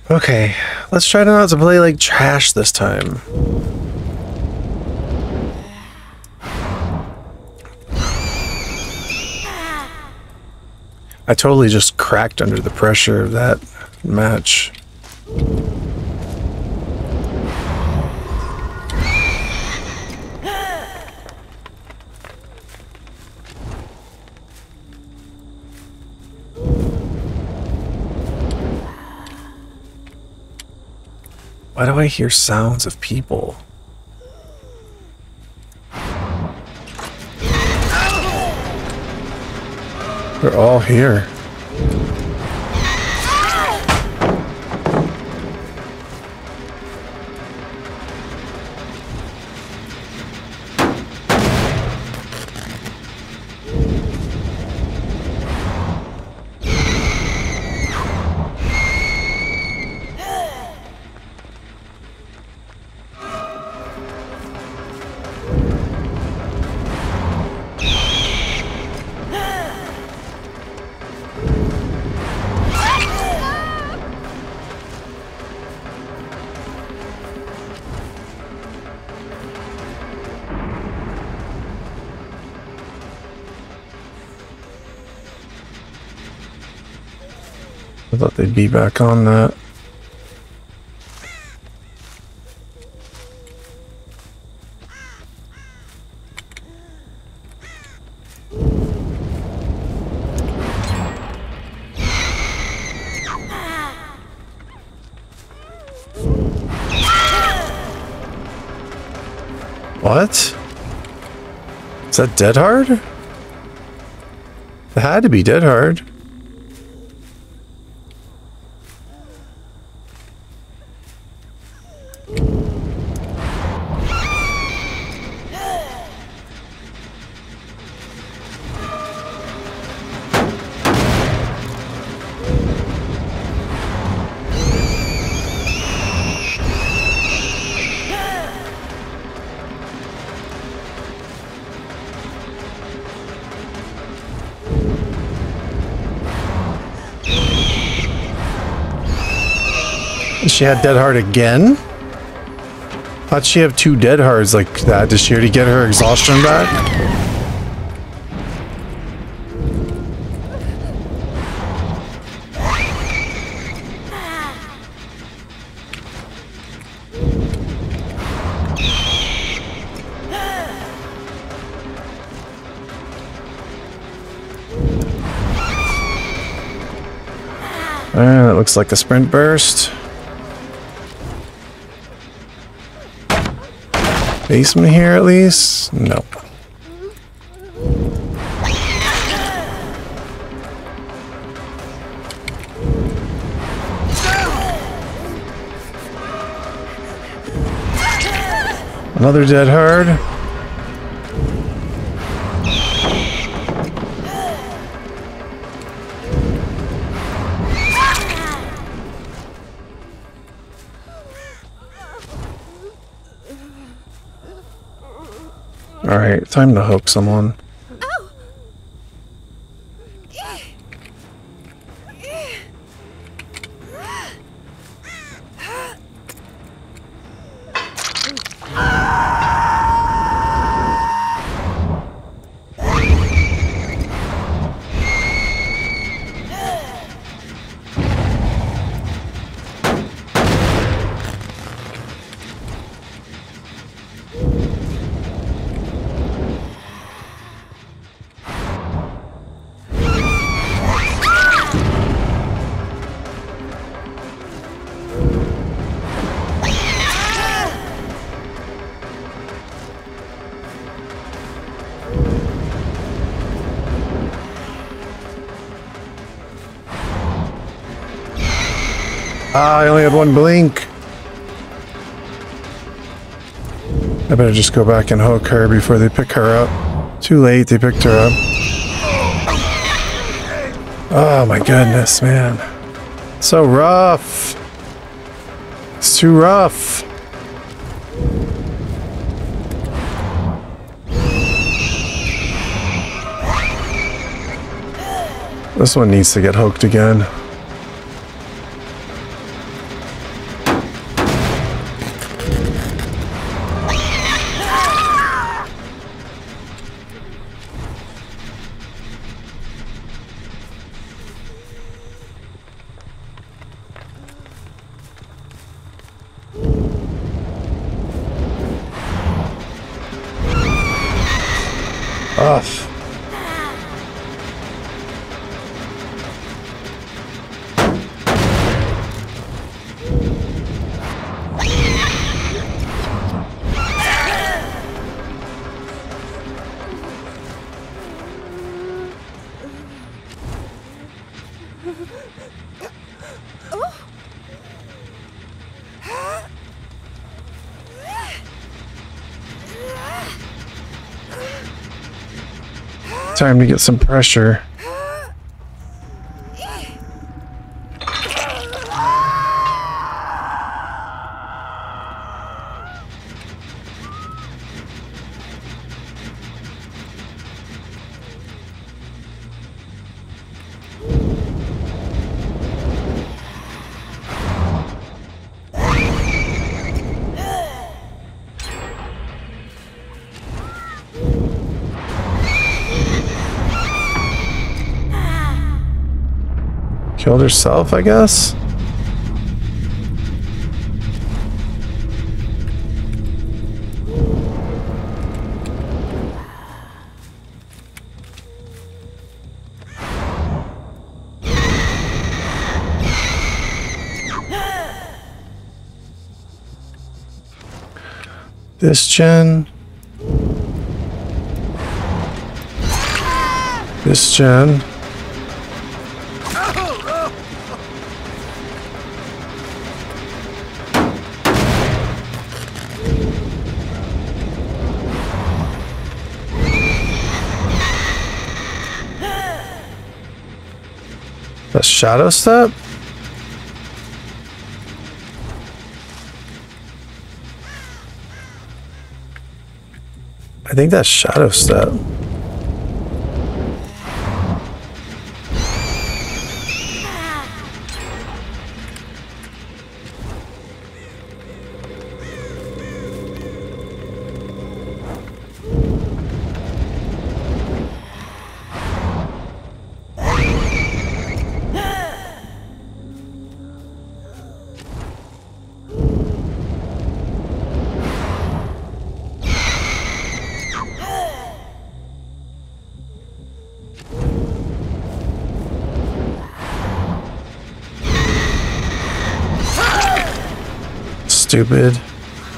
Okay, let's try not to play like trash this time. I totally just cracked under the pressure of that match. Why do I hear sounds of people? They're all here. I thought they'd be back on that. What? Is that Dead Hard? It had to be Dead Hard. She had Dead Hard again? How'd she have two Dead Hards like that? Did she already get her exhaustion back? That looks like a sprint burst. Basement here at least? Nope. Another Dead Hard. Alright, time to hook someone. Ah, I only had one blink. I better just go back and hook her before they pick her up. Too late, they picked her up. Oh my goodness, man. So rough. It's too rough. This one needs to get hooked again. Time to get some pressure. Killed herself, I guess? This gen. This gen. A shadow step? I think that's shadow step. Stupid.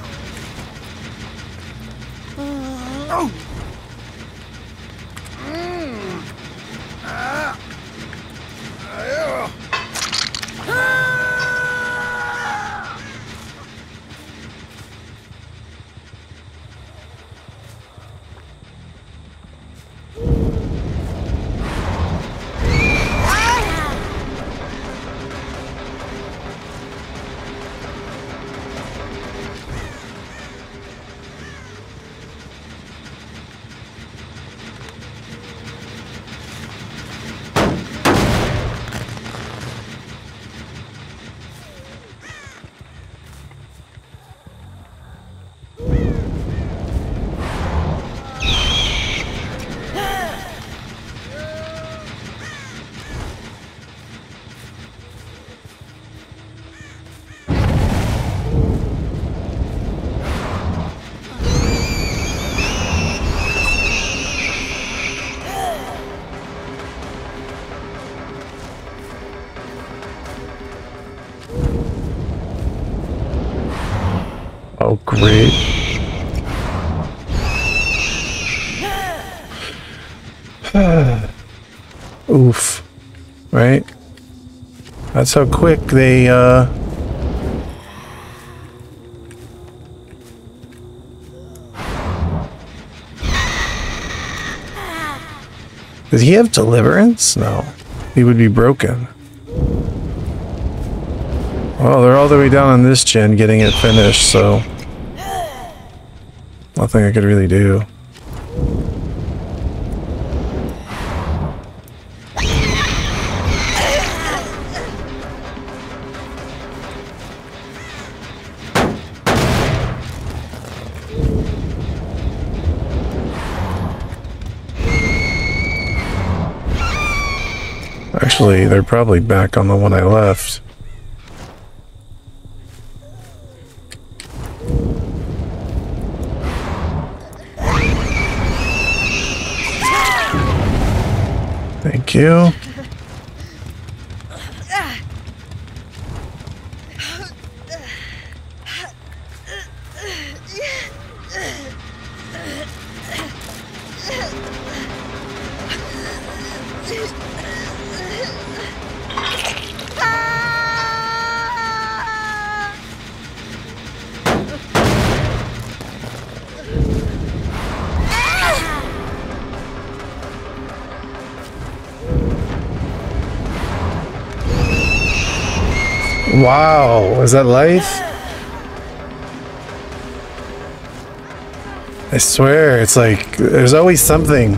Oh, great. Oof. Right? That's how quick they, Did he have deliverance? No. He would be broken. Well, they're all the way down on this gen getting it finished, so nothing I could really do. Actually, they're probably back on the one I left. Thank you. Wow, is that life? I swear, it's like, there's always something.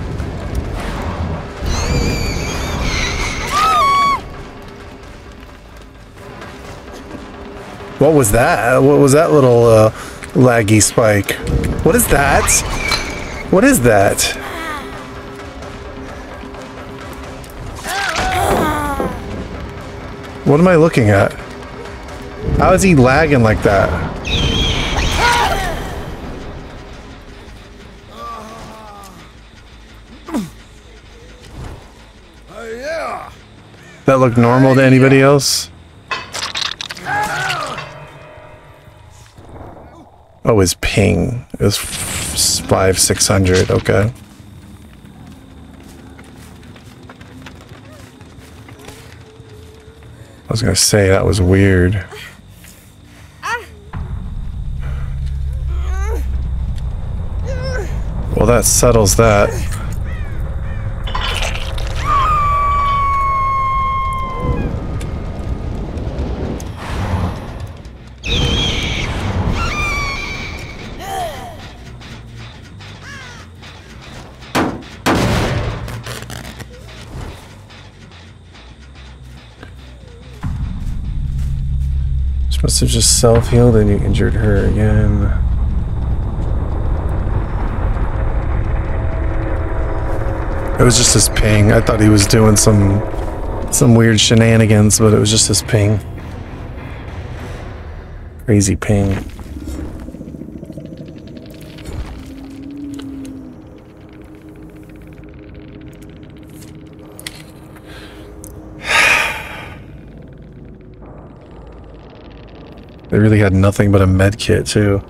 What was that? What was that little laggy spike? What is that? What is that? What am I looking at? How is he lagging like that? That look normal to anybody else? Oh, his ping is 500-600. Okay. I was gonna say that was weird. Well, that settles that. Must have just self-healed and you injured her again. It was just his ping. I thought he was doing some weird shenanigans, but it was just his ping. Crazy ping. They really had nothing but a med kit, too.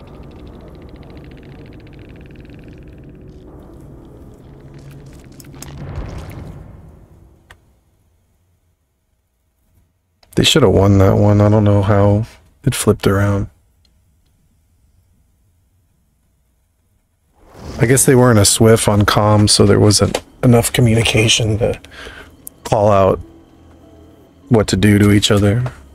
They should have won that one. I don't know how it flipped around. I guess they weren't a Swift on comms, so there wasn't enough communication to call out what to do to each other.